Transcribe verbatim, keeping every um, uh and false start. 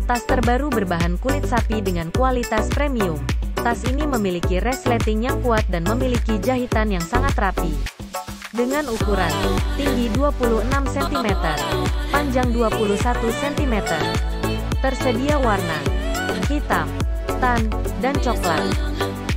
Tas terbaru berbahan kulit sapi dengan kualitas premium. Tas ini memiliki resleting yang kuat dan memiliki jahitan yang sangat rapi. Dengan ukuran tinggi dua puluh enam sentimeter, panjang dua puluh satu sentimeter. Tersedia warna hitam, tan, dan coklat.